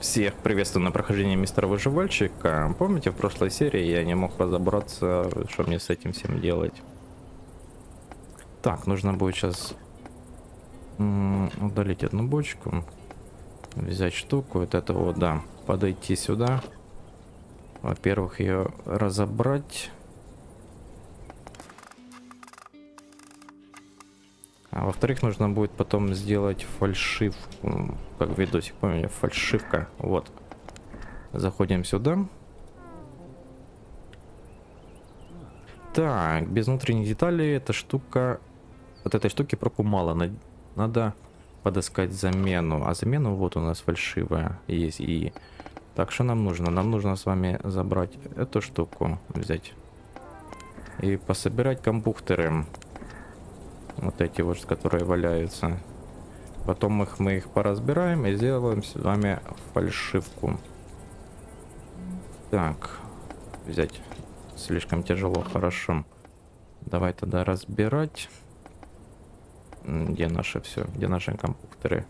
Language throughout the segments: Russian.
Всех приветствую на прохождении мистера Выживальщика. Помните, в прошлой серии я не мог разобраться, что мне с этим всем делать. Так, нужно будет сейчас удалить одну бочку, взять штуку, вот это вот, да, подойти сюда. Во-первых, ее разобрать. А во-вторых, нужно будет потом сделать фальшивку. Как в видосик, помните, фальшивка. Вот. Заходим сюда. Так, без внутренних деталей эта штука... Вот этой штуки проку мало. Надо подыскать замену. А замену вот у нас фальшивая есть. И... Так, что нам нужно? Нам нужно с вами забрать эту штуку. Взять. И пособирать компьютеры. Вот эти вот, которые валяются. Потом мы их поразбираем и сделаем с вами фальшивку. Так. Взять. Слишком тяжело, хорошо. Давай тогда разбирать. Где наше все? Где наши компьютеры?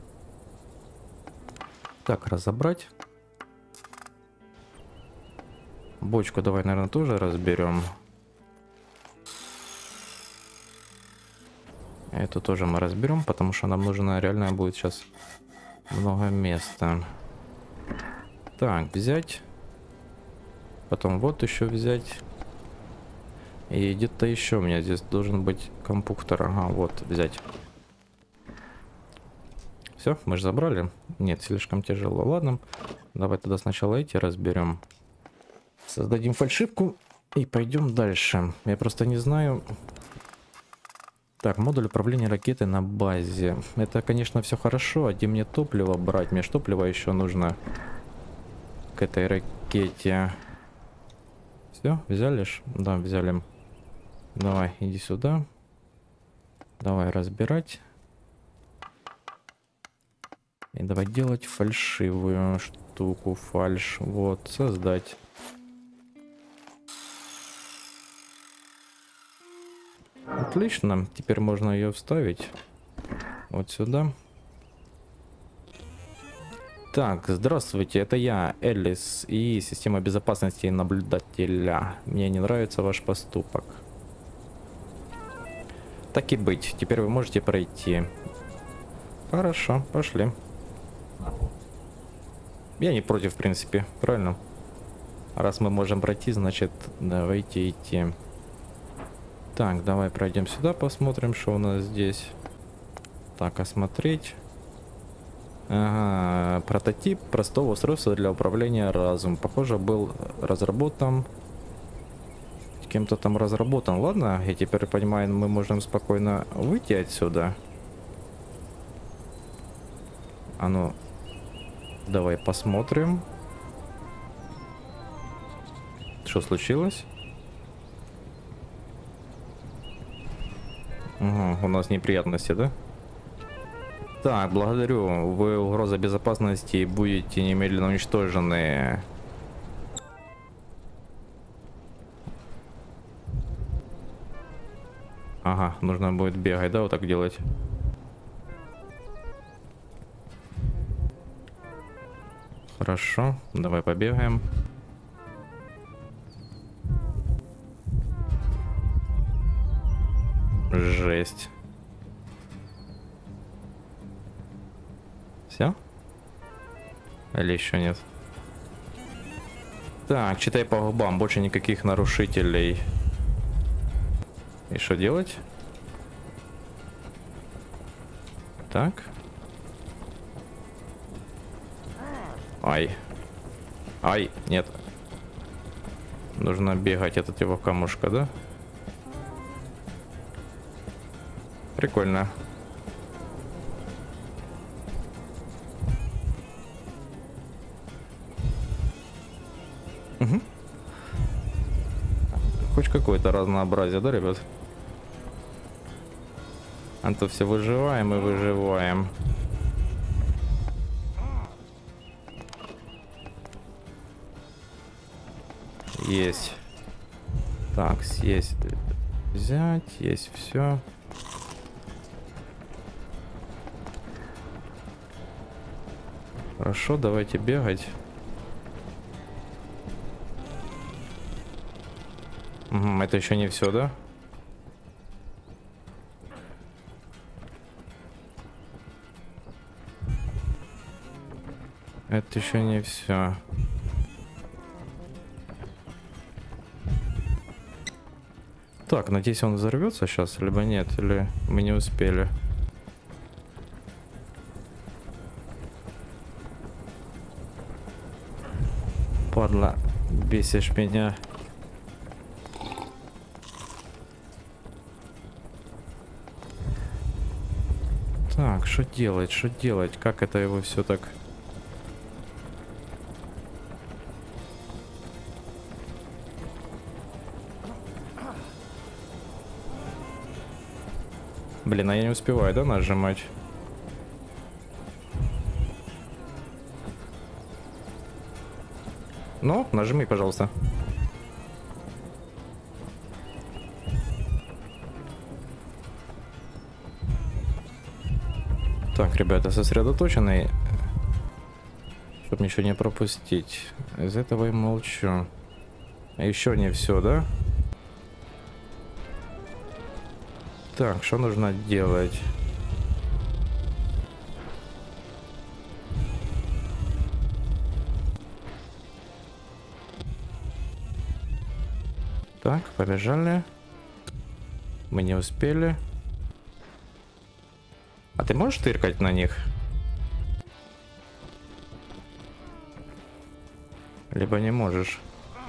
Так, разобрать. Бочку давай, наверное, тоже разберем. Эту тоже мы разберем, потому что нам нужно реально будет сейчас много места. Так, взять. Потом вот еще взять. И где-то еще у меня здесь должен быть компьютер. Ага, вот, взять. Все, мы же забрали. Нет, слишком тяжело. Ладно, давай тогда сначала эти разберем. Создадим фальшивку и пойдем дальше. Я просто не знаю... Так, модуль управления ракетой на базе. Это, конечно, все хорошо. А где мне топливо брать? Мне ж топливо еще нужно к этой ракете. Все, взяли ж? Да, взяли. Давай, иди сюда. Давай разбирать. И давай делать фальшивую штуку. Фальш. Вот, создать. Отлично. Теперь можно ее вставить вот сюда. Так, здравствуйте, это я, Элис, и система безопасности наблюдателя. Мне не нравится ваш поступок. Так и быть, теперь вы можете пройти. Хорошо, пошли. Я не против, в принципе, правильно? Раз мы можем пройти, значит, давайте идти. Так, давай пройдем сюда, посмотрим, что у нас здесь. Так, осмотреть. Ага, прототип простого устройства для управления разумом. Похоже, был разработан кем-то там разработан. Ладно, я теперь понимаю, мы можем спокойно выйти отсюда. А ну, давай посмотрим. Что случилось? Угу, у нас неприятности, да? Так, благодарю. Вы угроза безопасности будете немедленно уничтожены. Ага, нужно будет бегать, да, вот так делать. Хорошо, давай побегаем. Жесть. Все? Или еще нет? Так, читай по губам, больше никаких нарушителей. И что делать? Так. Ай. Ай, нет. Нужно бегать от его камушка, да? Прикольно. Угу. Хоть какое-то разнообразие, да, ребят? А то все выживаем и выживаем. Есть. Так, съесть. Взять, есть все. Хорошо, давайте бегать. Это еще не все, да? Это еще не все. Так, надеюсь, он взорвется сейчас, либо нет, или мы не успели. Падла, бесишь меня. Так, что делать, что делать? Как это его все так... Блин, а я не успеваю, да, нажимать? Ну, нажми, пожалуйста. Так, ребята, сосредоточены, чтобы ничего не пропустить. Из этого и молчу. Еще не все, да? Так, что нужно делать? Так, побежали. Мы не успели. А ты можешь тыркать на них? Либо не можешь.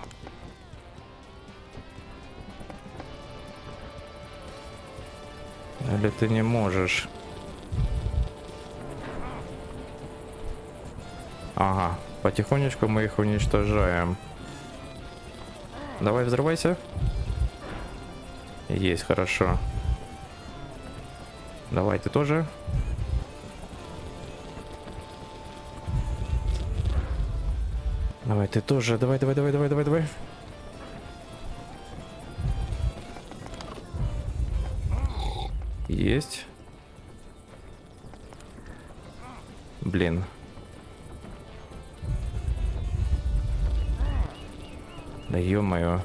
Или ты не можешь? Ага, потихонечку мы их уничтожаем. Давай взрывайся. Есть, хорошо. Давай, ты тоже. Давай, ты тоже. Давай, давай, давай, давай, давай, давай. Есть. Блин. Да ё-моё.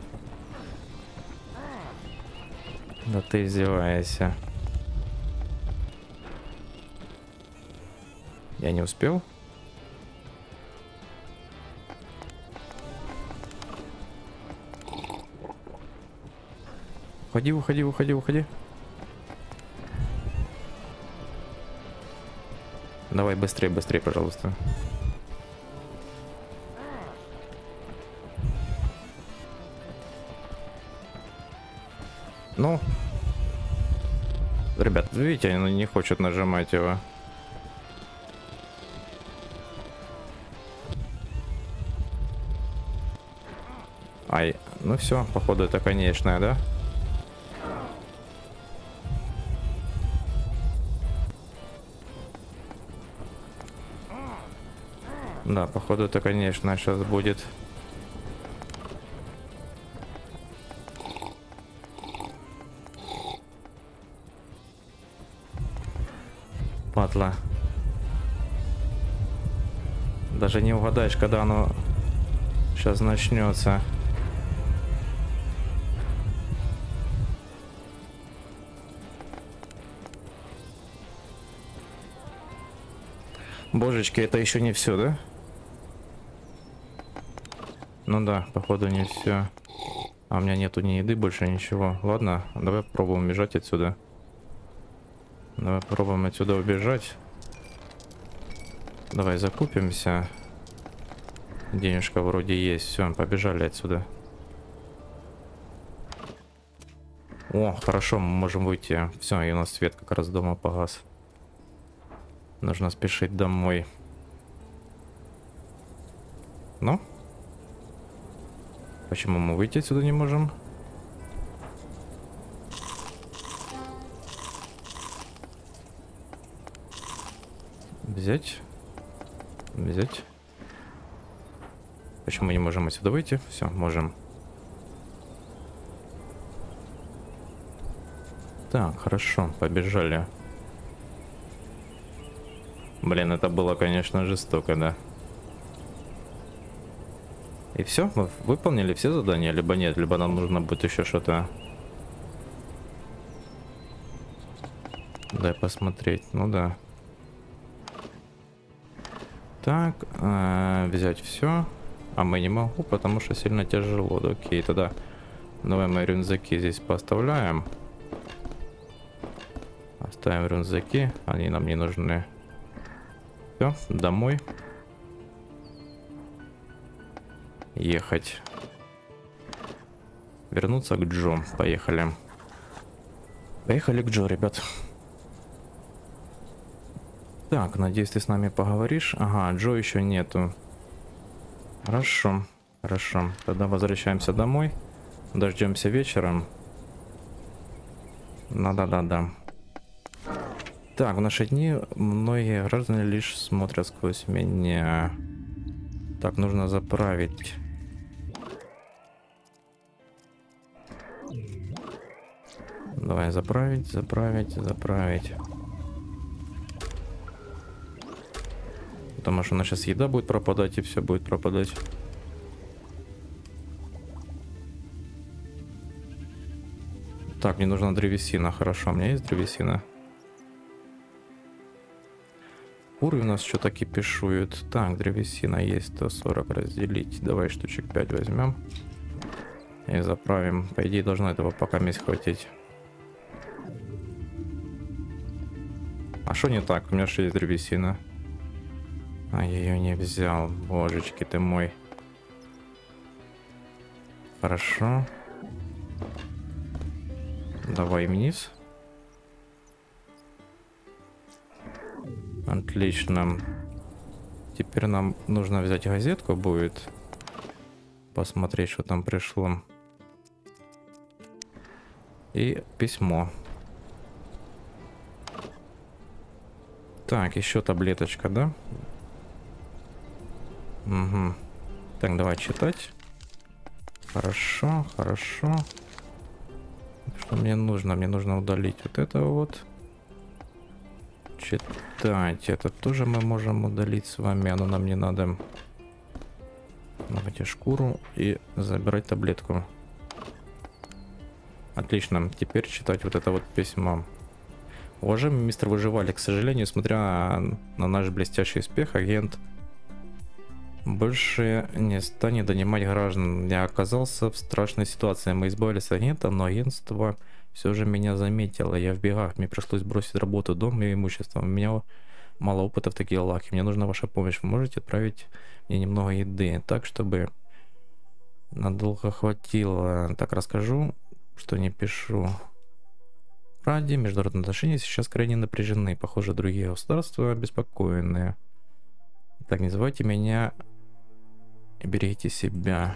Да ты издеваешься. Я не успел? Уходи, уходи, уходи, уходи. Давай быстрее, быстрее, пожалуйста. Ну, ребят, видите, он не хочет нажимать его. Ай, ну все, походу это конечная, да? Да, походу это, конечно, сейчас будет. Падла. Даже не угадаешь, когда оно сейчас начнется. Божечки, это еще не все, да? Ну да, походу не все. А у меня нету ни еды, больше ничего. Ладно, давай попробуем бежать отсюда. Давай попробуем отсюда убежать. Давай закупимся. Денежка вроде есть. Все, побежали отсюда. О, хорошо, мы можем выйти. Все, и у нас свет как раз дома погас. Нужно спешить домой. Ну? Почему мы выйти отсюда не можем? Взять. Взять. Почему мы не можем отсюда выйти? Все, можем. Так, хорошо, побежали. Блин, это было, конечно, жестоко, да. И все? Мы выполнили все задания, либо нет, либо нам нужно будет еще что-то. Дай посмотреть. Ну да. Так, взять все. А мы не могу, потому что сильно тяжело. Окей, тогда давай мы рюкзаки здесь поставляем. Оставим рюкзаки, они нам не нужны. Все, домой. Ехать. Вернуться к Джо. Поехали. Поехали к Джо, ребят. Так, надеюсь, ты с нами поговоришь. Ага, Джо еще нету. Хорошо, хорошо. Тогда возвращаемся домой. Дождемся вечером. Да-да-да-да. Так, в наши дни многие граждане лишь смотрят сквозь меня. Так, нужно заправить. Давай заправить, заправить, заправить. Потому что у нас сейчас еда будет пропадать, и все будет пропадать. Так, мне нужна древесина. Хорошо, у меня есть древесина. Куры у нас что-то кипишуют. Так, древесина есть 140 разделить. Давай штучек 5 возьмем. И заправим. По идее, должно этого пока мест хватить. А что не так? У меня же есть древесина. А я ее не взял. Божечки ты мой. Хорошо. Давай вниз. Отлично. Теперь нам нужно взять газетку будет. Посмотреть, что там пришло. И письмо. Так, еще таблеточка, да? Угу. Так, давай читать. Хорошо, хорошо. Что мне нужно? Мне нужно удалить вот это вот. Читать. Это тоже мы можем удалить с вами. Оно нам не надо. Давайте шкуру и забирать таблетку. Отлично. Теперь читать вот это вот письмо. Уважаемый мистер Выживали, к сожалению, смотря на наш блестящий успех, агент больше не станет донимать граждан. Я оказался в страшной ситуации. Мы избавились от агента, но агентство все же меня заметило. Я в бегах. Мне пришлось бросить работу, дом и имущество. У меня мало опыта в таких делах. Мне нужна ваша помощь. Вы можете отправить мне немного еды, так, чтобы надолго хватило. Так, расскажу, что не пишу. Ради международные отношения сейчас крайне напряжены. Похоже, другие государства обеспокоены. Так, не забывайте меня. Берегите себя.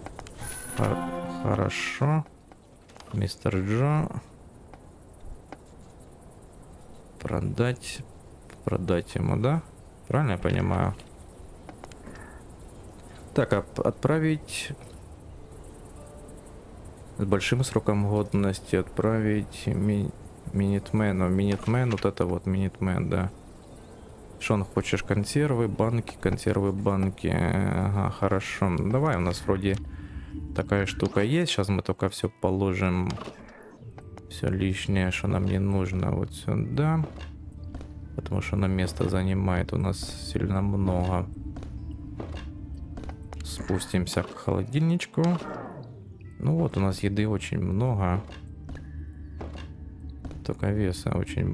Хорошо. Мистер Джо. Продать. Продать ему, да? Правильно я понимаю? Так, отправить... С большим сроком годности отправить Минитмену. Минитмен, вот это вот Минитмен, да. Что он хочешь? Консервы, банки, консервы, банки. Ага, хорошо. Давай, у нас вроде такая штука есть. Сейчас мы только все положим. Все лишнее, что нам не нужно, вот сюда. Потому что оно место занимает у нас сильно много. Спустимся к холодильничку. Ну вот, у нас еды очень много. Только веса очень...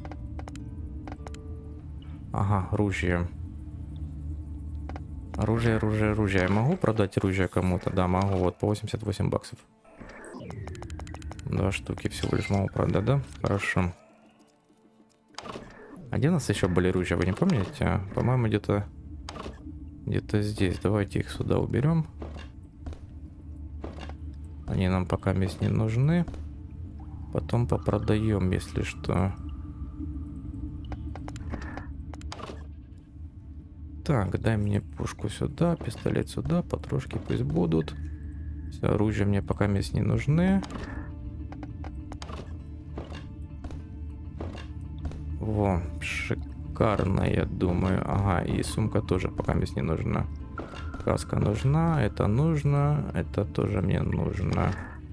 Ага, ружье. Оружие, оружие, оружие. Я могу продать оружие кому-то? Да, могу. Вот, по 88 баксов. 2 штуки всего лишь могу продать, да? Хорошо. А где у нас еще были ружья? Вы не помните? По-моему, где-то здесь. Давайте их сюда уберем. Они нам пока здесь не нужны. Потом попродаем, если что. Так, дай мне пушку сюда, пистолет сюда, патрошки пусть будут. Все, оружие мне пока здесь не нужны. Во, шикарно, я думаю. Ага, и сумка тоже пока мне не нужна. Каска нужна, это тоже мне нужно.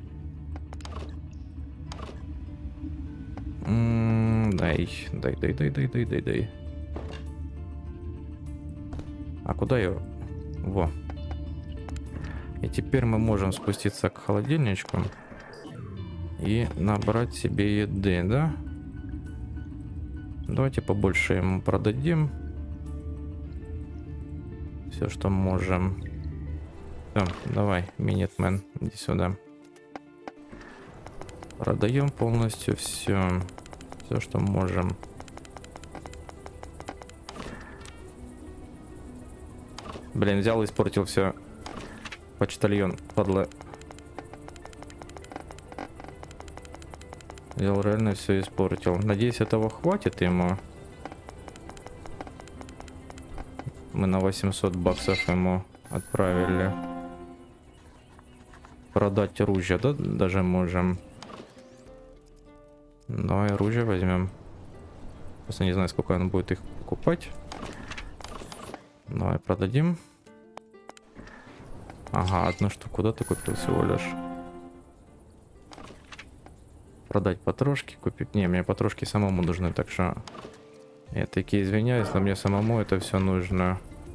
Дай. А куда я? Во. И теперь мы можем спуститься к холодильничку и набрать себе еды, да? Давайте побольше ему продадим. Все, что можем. Все, давай, Минитмен, иди сюда. Продаем полностью все. Все, что можем. Блин, взял и испортил все. Почтальон, падла. Взял, реально все испортил. Надеюсь, этого хватит ему. Мы на 800 баксов ему отправили. Продать ружье, да? Даже можем. Давай ружье возьмем. Просто не знаю, сколько он будет их покупать. Давай продадим. Ага, одну штуку, да, ты купил всего лишь? Продать потрошки, купить. Не, мне потрошки самому нужны, так что я таки извиняюсь, но мне самому это все нужно.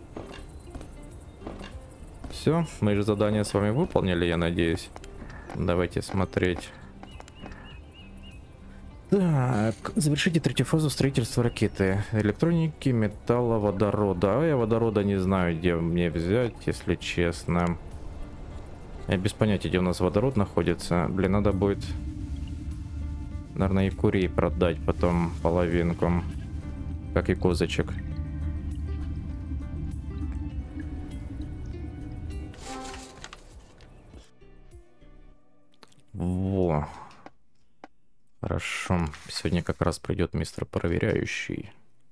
Все, мы же задание с вами выполнили, я надеюсь. Давайте смотреть. Так, завершите третью фазу строительства ракеты. Электроники, металла, водорода. А я водорода не знаю, где мне взять, если честно. Я без понятия, где у нас водород находится. Блин, надо будет, наверное, и курей продать потом половинку. Как и козочек. Во. Хорошо. Сегодня как раз придет мистер проверяющий.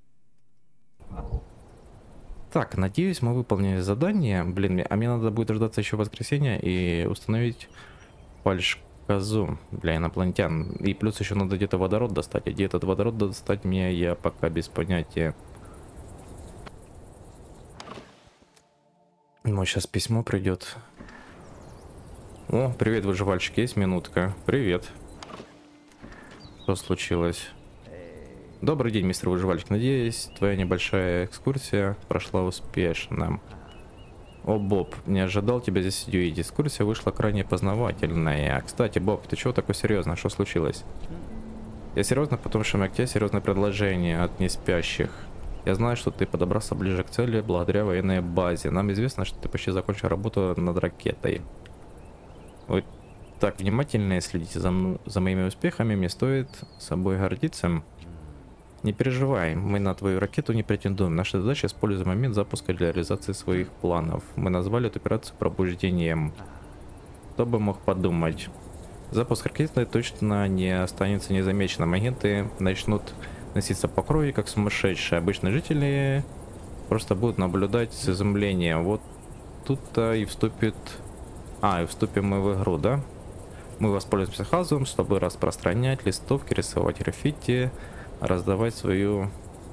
Так, надеюсь, мы выполнили задание. Блин, а мне надо будет дождаться еще воскресенья и установить фальш-козу для инопланетян. И плюс еще надо где-то водород достать. А где этот водород достать мне, я пока без понятия. Ну, сейчас письмо придет. О, привет, выживальщик, есть минутка? Привет. Что случилось? Добрый день, мистер выживальщик. Надеюсь, твоя небольшая экскурсия прошла успешно. О, Боб, не ожидал тебя здесь увидеть. Экскурсия вышла крайне познавательная. Кстати, Боб, ты чего такой серьезно? Что случилось? Я серьезно, потому что у меня к тебе серьезное предложение от неспящих. Я знаю, что ты подобрался ближе к цели благодаря военной базе. Нам известно, что ты почти закончил работу над ракетой. Вы так внимательно следите за моими успехами, мне стоит собой гордиться. Не переживай, мы на твою ракету не претендуем. Наша задача — использовать момент запуска для реализации своих планов. Мы назвали эту операцию пробуждением. Кто бы мог подумать. Запуск ракеты точно не останется незамеченным. Агенты начнут носиться по крови, как сумасшедшие. Обычные жители просто будут наблюдать с изумлением. Вот тут-то и вступит... и вступим мы в игру, да? Мы воспользуемся хазом, чтобы распространять листовки, рисовать граффити, раздавать свою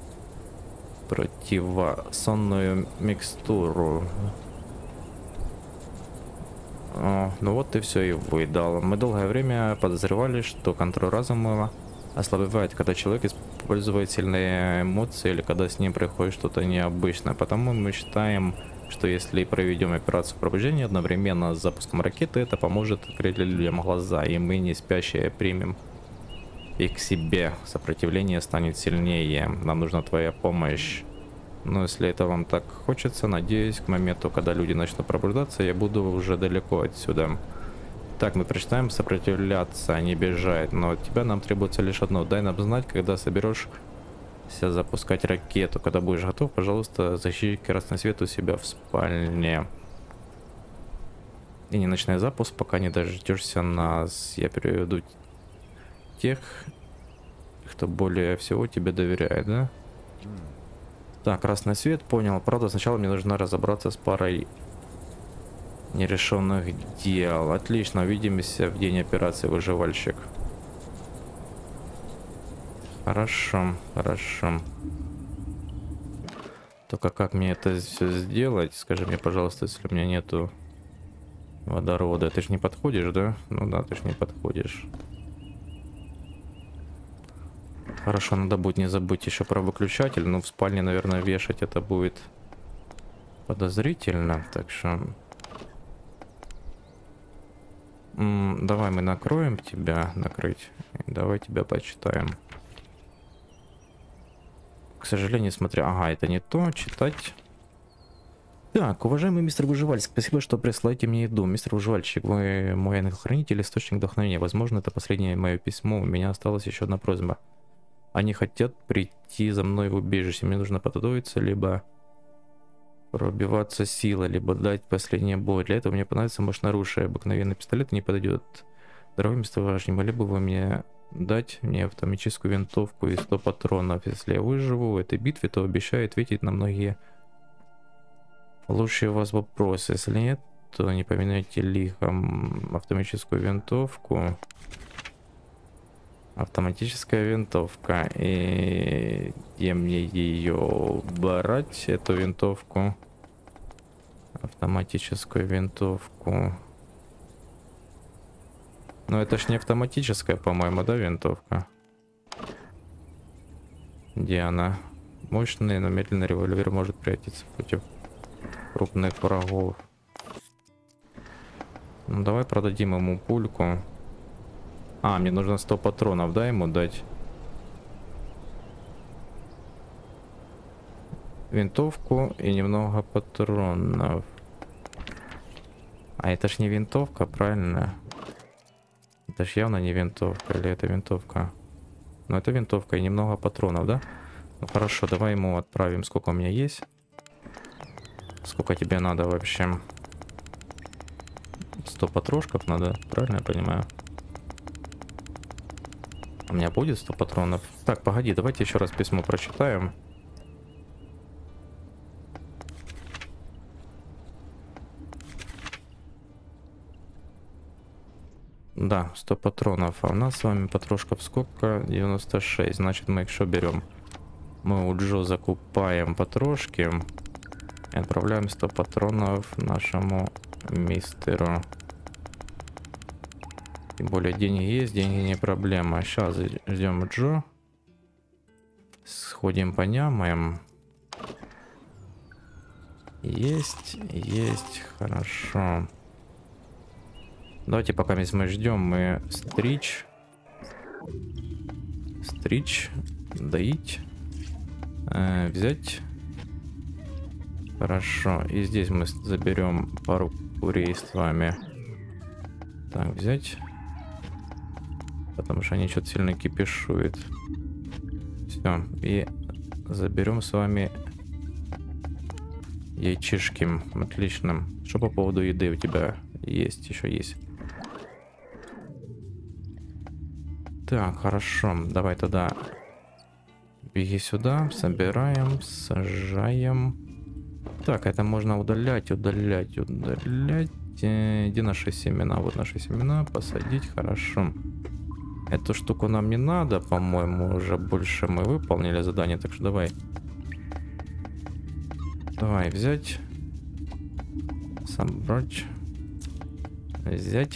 противосонную микстуру. Ну вот и все и выдал. Мы долгое время подозревали, что контроль разума ослабевает, когда человек использует сильные эмоции или когда с ним происходит что-то необычное. Потому мы считаем, что если проведем операцию пробуждения одновременно с запуском ракеты, это поможет открыть людям глаза, и мы не спящие примем их к себе. Сопротивление станет сильнее. Нам нужна твоя помощь. Но если это вам так хочется, надеюсь, к моменту, когда люди начнут пробуждаться, я буду уже далеко отсюда. Так, мы прочитаем сопротивляться, а не бежать. Но от тебя нам требуется лишь одно. Дай нам знать, когда соберешься запускать ракету. Когда будешь готов, пожалуйста, защити красный свет у себя в спальне. И не начинай запуск, пока не дождешься нас. Я переведу тех, кто более всего тебе доверяет, да? Так, красный свет, понял. Правда, сначала мне нужно разобраться с парой нерешенных дел. Отлично, увидимся в день операции, выживальщик. Хорошо, хорошо. Только как мне это все сделать? Скажи мне, пожалуйста, если у меня нету водорода. Ты же не подходишь, да? Ну да, ты же не подходишь. Хорошо, надо будет не забыть еще про выключатель. Но в спальне, наверное, вешать это будет подозрительно. Так что... давай мы накроем тебя. Накрыть. Давай тебя почитаем. К сожалению, смотря... Ага, это не то. Читать. Так, уважаемый мистер Выживальщик, спасибо, что присылаете мне еду. Мистер Выживальщик, вы мой ангел-хранитель, источник вдохновения. Возможно, это последнее мое письмо. У меня осталась еще одна просьба. Они хотят прийти за мной в убежище. Мне нужно подготовиться, либо пробиваться силой, либо дать последний бой. Для этого мне понадобится мощное оружие. Обыкновенный пистолет не подойдет. Дорогой мистер Ваш, не могли бы вы мне дать мне автоматическую винтовку и 100 патронов? Если я выживу в этой битве, то обещаю ответить на многие лучшие у вас вопросы. Если нет, то не поминайте лихом автоматическую винтовку. Автоматическая винтовка. И где мне ее брать, эту винтовку? Автоматическую винтовку. Но это ж не автоматическая, по-моему, да, винтовка? Где она? Мощный, но медленный револьвер может прятаться против крупных врагов. Ну, давай продадим ему пульку. А, мне нужно 100 патронов, да, ему дать? Винтовку и немного патронов. А это ж не винтовка, правильно? Это ж явно не винтовка, или это винтовка? Ну, это винтовка и немного патронов, да? Ну, хорошо, давай ему отправим, сколько у меня есть. Сколько тебе надо вообще? 100 патрошков надо, правильно я понимаю? У меня будет 100 патронов? Так, погоди, давайте еще раз письмо прочитаем. Да, 100 патронов. А у нас с вами патрошков сколько? 96. Значит, мы их что берем? Мы у Джо закупаем патрошки. И отправляем 100 патронов нашему мистеру. Тем более деньги есть, деньги не проблема. Сейчас ждем Джо. Сходим понямаем. Есть, хорошо. Давайте пока мы ждем, мы стричь, доить, взять. Хорошо, и здесь мы заберем пару курей с вами. Так, взять. Потому что они что-то сильно кипишуют. Все, и заберем с вами яйчишки. Отлично. Что по поводу еды у тебя есть? Еще есть. Так, хорошо. Давай тогда беги сюда. Собираем, сажаем. Так, это можно удалять. Где наши семена? Вот наши семена. Посадить, хорошо. Эту штуку нам не надо, по-моему, уже больше мы выполнили задание, так что давай. Давай взять. Собрать. Взять.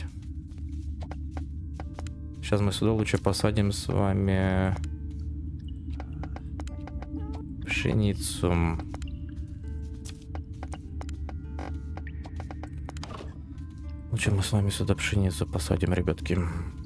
Сейчас мы сюда лучше посадим с вами пшеницу. Лучше мы с вами сюда пшеницу посадим, ребятки.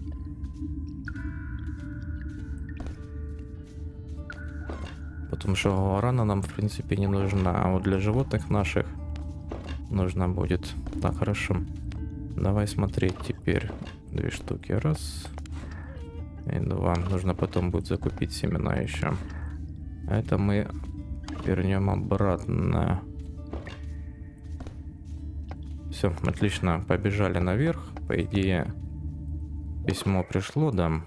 Потому что рана нам, в принципе, не нужна. А вот для животных наших нужна будет. Так, хорошо. Давай смотреть теперь. 2 штуки. Раз. И 2. Нужно потом будет закупить семена еще. А это мы вернем обратно. Все, отлично. Побежали наверх. По идее, письмо пришло, да.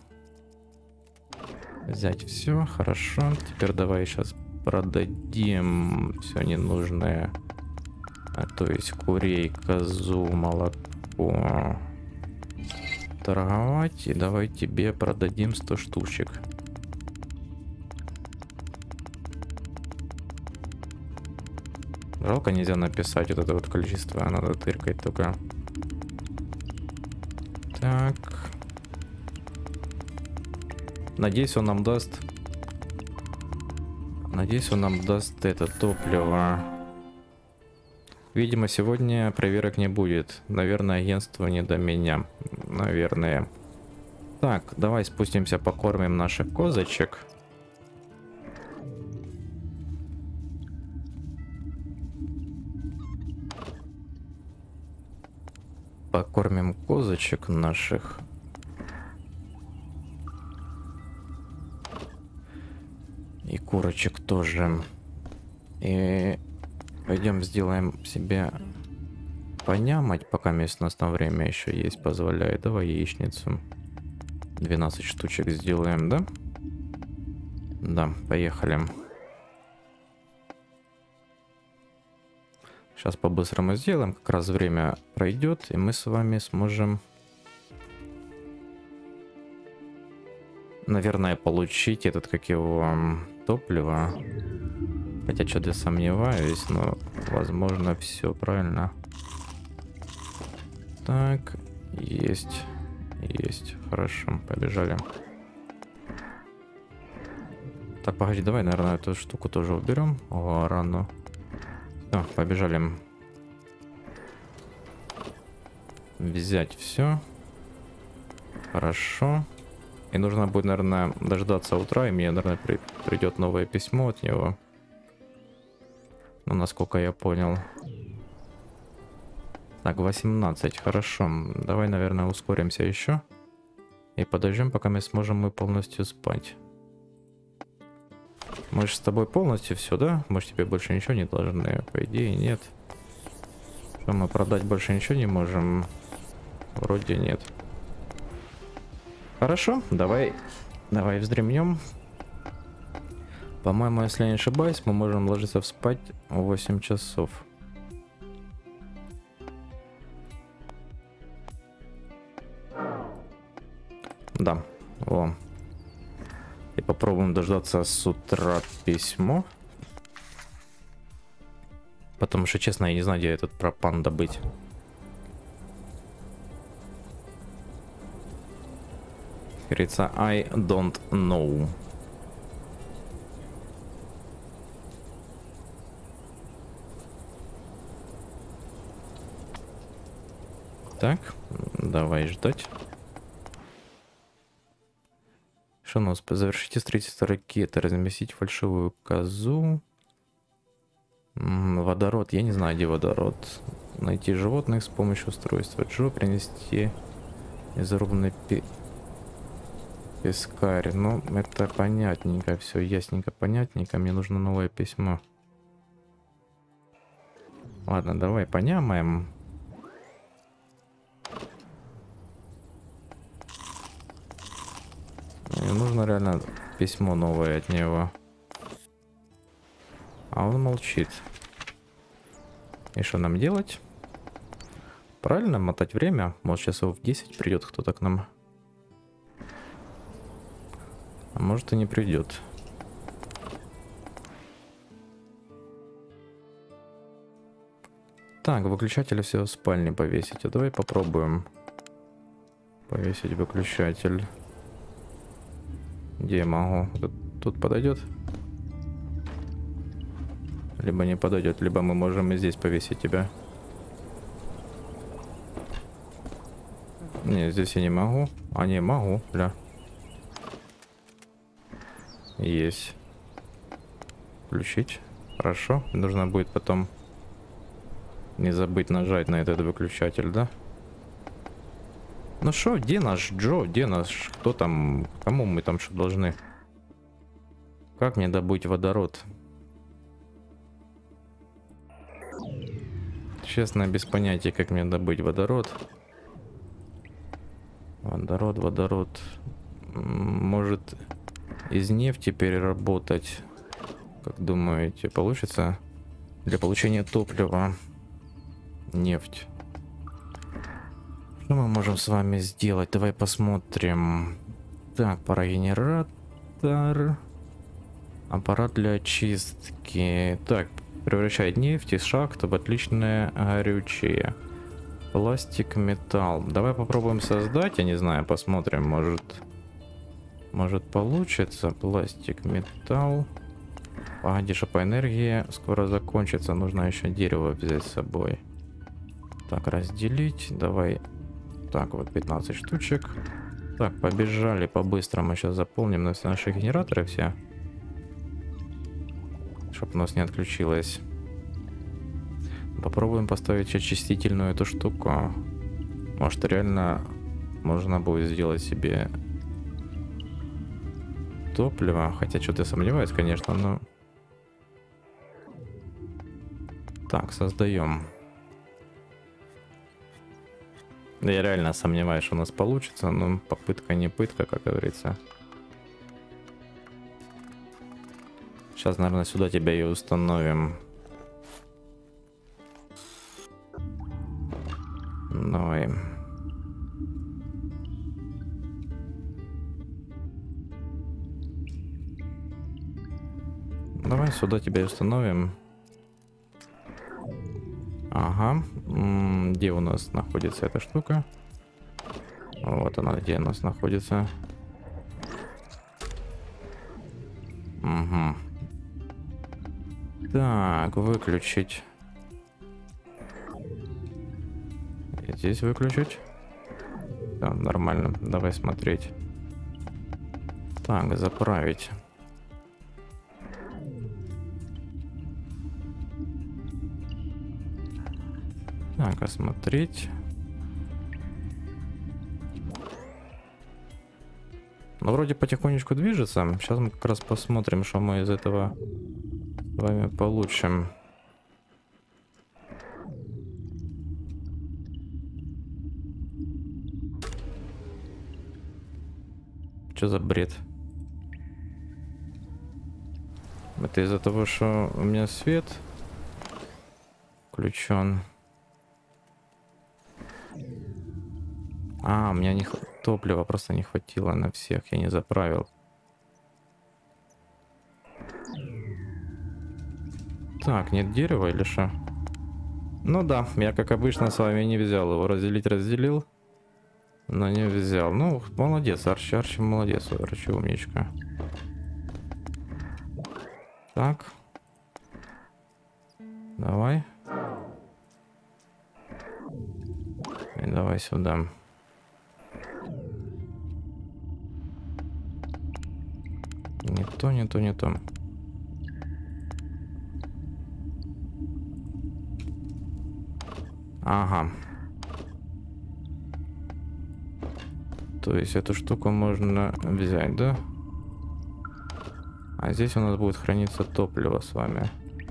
Взять все, хорошо. Теперь давай сейчас продадим все ненужное. То есть курей, козу, молоко. Торговать. И давай тебе продадим 100 штучек. Жалко, нельзя написать вот это вот количество, надо тыркать только. Так. Надеюсь, он нам даст... Надеюсь, он нам даст это топливо. Видимо, сегодня проверок не будет. Наверное, агентство не до меня. Наверное. Так, давай спустимся, покормим наших козочек. Покормим козочек наших. И курочек тоже. И пойдем сделаем себе понямать, пока мест у нас на время еще есть, позволяет. Давай яичницу. 12 штучек сделаем, да? Да, поехали. Сейчас по-быстрому сделаем, как раз время пройдет, и мы с вами сможем, наверное, получить этот, как его, топливо. Хотя что-то сомневаюсь, но возможно все правильно. Так, есть, хорошо, побежали. Так, погоди, давай, наверное, эту штуку тоже уберем. О, рану. Все, побежали. Взять все. Хорошо. И нужно будет, наверное, дождаться утра, и мне, наверное, придет новое письмо от него. Ну, насколько я понял. Так, 18, хорошо. Давай, наверное, ускоримся еще. И подождем, пока мы сможем полностью спать. Мы же с тобой полностью все, да? Мы же тебе больше ничего не должны. По идее, нет. Что, мы продать больше ничего не можем? Вроде нет. Хорошо, давай вздремнем. По-моему, если я не ошибаюсь, мы можем ложиться спать в 8 часов. Да, о. И попробуем дождаться с утра письмо. Потому что, честно, я не знаю, где этот пропан добыть. Говорится, I don't know. Так, давай ждать. Что у нас? Завершите строительство ракеты, разместить фальшивую козу. Водород, я не знаю, где водород. Найти животных с помощью устройства Джо, принести изрубленный пескарь. Ну, это понятненько, все ясненько, понятненько. Мне нужно новое письмо. Ладно, давай понямаем. Мне нужно реально письмо новое от него. А он молчит. И что нам делать? Правильно мотать время? Может, часов в 10 придет кто-то к нам. А может, и не придет. Так, выключатель все в спальне повесить. А давай попробуем повесить выключатель. Где я могу? Тут подойдет? Либо не подойдет, либо мы можем и здесь повесить тебя. Не, здесь я не могу. А не могу, бля. Есть. Включить. Хорошо. Нужно будет потом не забыть нажать на этот выключатель, да? Ну что, где наш Джо? Где наш? Кто там? Кому мы там что должны? Как мне добыть водород? Честно, без понятия, как мне добыть водород. Водород. Может, из нефти переработать? Как думаете, получится? Для получения топлива. Нефть. Что мы можем с вами сделать? Давай посмотрим. Так, парогенератор. Аппарат для очистки. Так, Превращает нефть из шахт в отличное горючее. Пластик, металл. Давай попробуем создать, я не знаю, посмотрим, может получится. Пластик, металл. Погоди, что по энергии скоро закончится, нужно еще дерево взять с собой. Так, разделить, давай. Так, вот 15 штучек. Так, побежали по-быстрому, сейчас заполним на все наши генераторы все. Чтобы у нас не отключилось. Попробуем поставить очистительную эту штуку. Может, реально можно будет сделать себе топливо. Хотя что-то сомневаюсь, конечно, но... Так, создаем. Я реально сомневаюсь, что у нас получится, но попытка не пытка, как говорится. Сейчас, наверное, сюда тебя и установим. Давай. Давай сюда тебя и установим. Ага. Где у нас находится эта штука? Вот она, где у нас находится. Угу. Так, выключить. И здесь выключить. Да, нормально. Давай смотреть. Так, заправить. Так, осмотреть. Ну, вроде потихонечку движется. Сейчас мы как раз посмотрим, что мы из этого с вами получим. Что за бред? Это из-за того, что у меня свет включен. А, у меня топлива просто не хватило на всех, я не заправил. Так, нет дерева или что? Ну да, я как обычно с вами не взял его. Разделил, но не взял. Ну, молодец, Арчи молодец, Арчи умничка. Так. Давай. И давай сюда. Не то. Ага. То есть эту штуку можно взять, да? А здесь у нас будет храниться топливо с вами.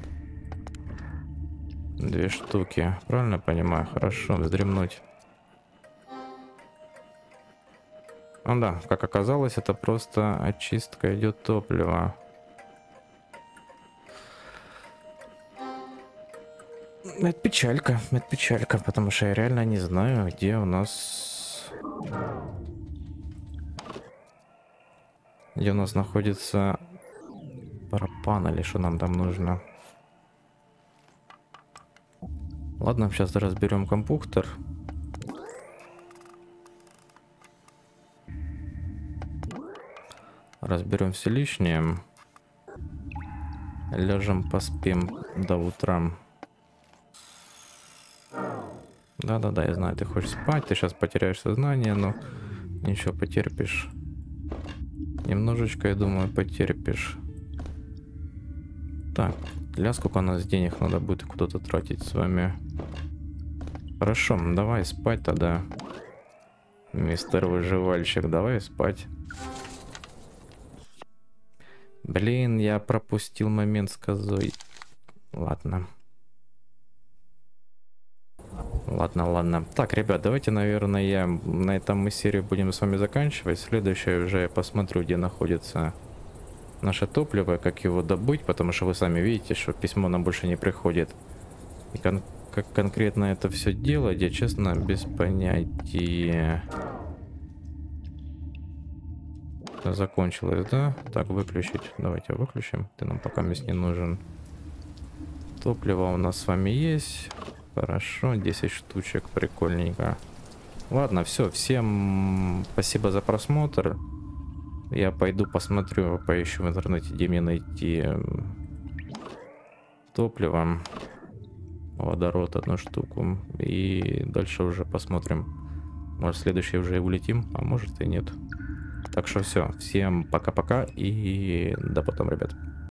2 штуки. Правильно понимаю? Хорошо, вздремнуть. Ну да, как оказалось, это просто очистка идет топлива. Это печалька, потому что я реально не знаю, где у нас... Где у нас находится пропан или что нам там нужно. Ладно, сейчас разберем компьютер. Разберем все лишнее. Ляжем, поспим до утра. Да, я знаю, ты хочешь спать, ты сейчас потеряешь сознание, но ничего, потерпишь. Немножечко, я думаю, потерпишь. Так, для сколько у нас денег надо будет куда-то тратить с вами. Хорошо, давай спать тогда. Мистер Выживальщик, давай спать. Блин, я пропустил момент с козой. Ладно. Ладно. Так, ребят, давайте, наверное, на этом мы серию будем с вами заканчивать. Следующее уже я посмотрю, где находится наше топливо, как его добыть, потому что вы сами видите, что письмо нам больше не приходит. И как конкретно это все делать, я, честно, без понятия. Закончилось, да? Так, выключить. Давайте выключим. Ты нам пока не нужен. Топливо у нас с вами есть. Хорошо, 10 штучек, прикольненько. Ладно, все, всем спасибо за просмотр. Я пойду посмотрю, поищу в интернете, где мне найти топливо. Водород одну штуку. И дальше уже посмотрим. Может, в следующий уже и улетим, а может и нет. Так что все, всем пока-пока и до потом, ребят.